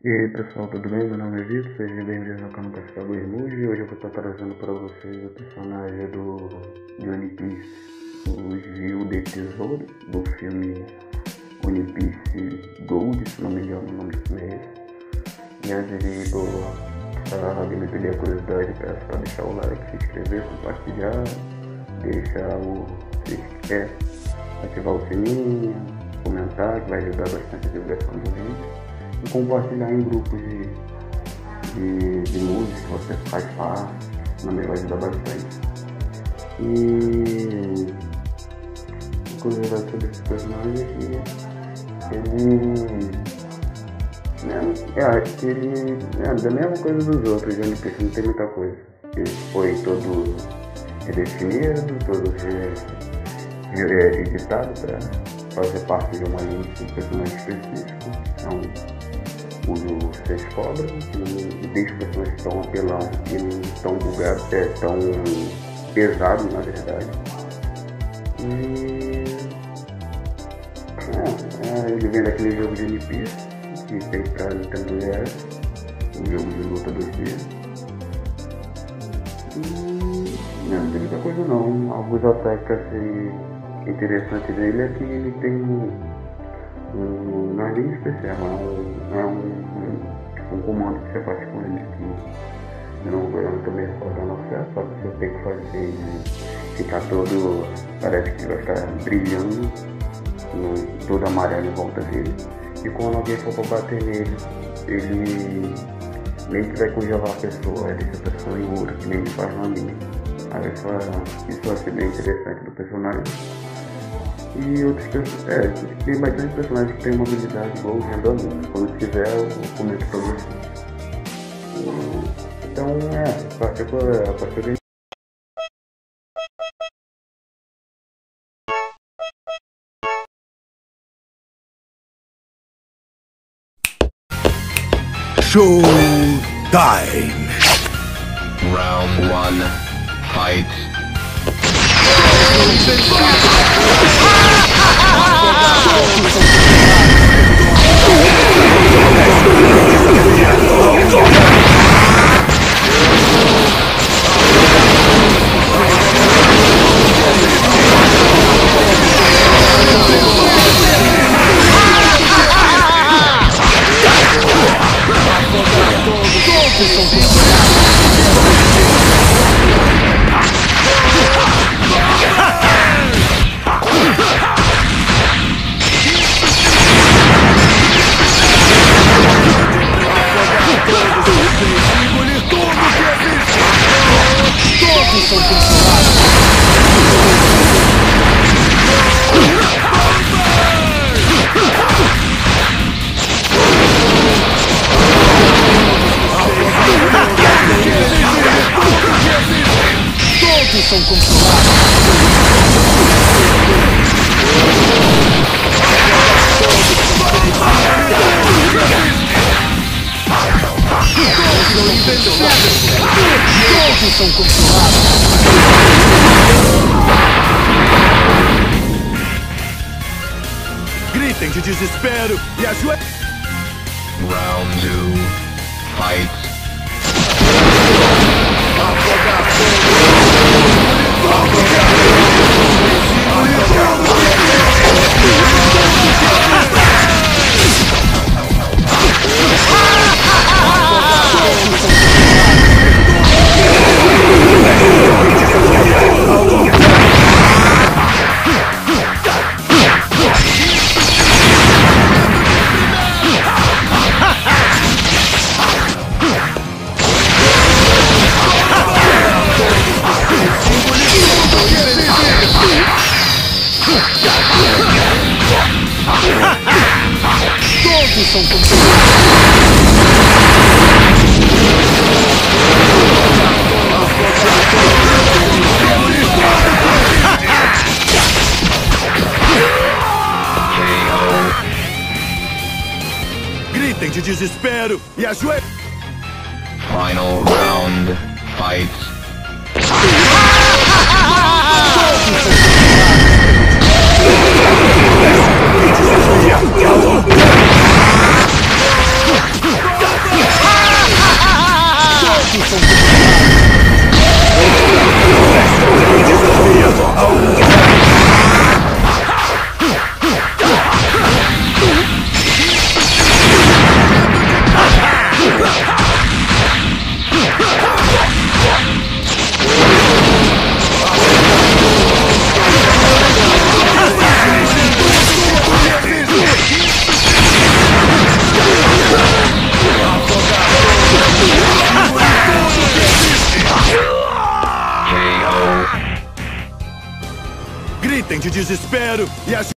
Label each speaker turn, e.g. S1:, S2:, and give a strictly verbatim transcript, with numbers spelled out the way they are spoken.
S1: E aí pessoal, tudo bem? Meu nome é Vitor, sejam bem-vindos ao canal MUGEN. E hoje eu vou estar trazendo para vocês o personagem do One Piece, o Gild Tesoro, do filme One Piece Gold, se não me engano o nome do filme é esse. E antes de ir para me pedir a curiosidade, peço para deixar o like, se inscrever, compartilhar, deixar o se quer, ativar o sininho, comentar, que vai ajudar bastante a divulgação do vídeo. E compartilhar em grupos de, de, de música, se você faz fácil, também vai ajudar bastante. E a curiosidade sobre esse personagem é que ele é, é, que ele é da mesma coisa dos outros, One Piece não tem muita coisa. Ele foi todo redefinido, todo editado para fazer parte de uma linha de um personagem específico. Então, os seis cobras, e deixa os personagens tão apelão e não tão bugados, é, tão pesados na verdade. E é, é, ele vem daquele jogo de One Piece que tem pra Nintendo E S, um jogo de luta dois D. E não, não tem muita coisa não. Alguns aspectos assim, interessantes dele é que ele tem um Um, não é nem especial, é um, é um, um, um comando que você faz com ele que não, eu não também fora no certo, só que você tem que fazer e ficar todo, parece que vai ficar brilhando, no, todo amarelo em volta dele. E quando alguém for para bater nele, ele nem que vai congelar a pessoa, ele deixa a pessoa em ouro, que nem ele faz no anime. Aí isso, isso eu achei bem interessante do personagem. E outros personagens, é, tem bastante personagens que tem uma habilidade igual o Dublado. Quando quiser eu comento pra você. Então é, a partir a partir de...
S2: Show time!
S3: Round one, fight!
S2: São controlados. Todos são controlados. Gritem de desespero e ajoelhem.
S3: Round two, fight!
S2: Todos são controlados. Gritem de desespero e ajoelhem.
S3: Final round, fight!
S2: Todos são controlados. de desespero e ajoelhe.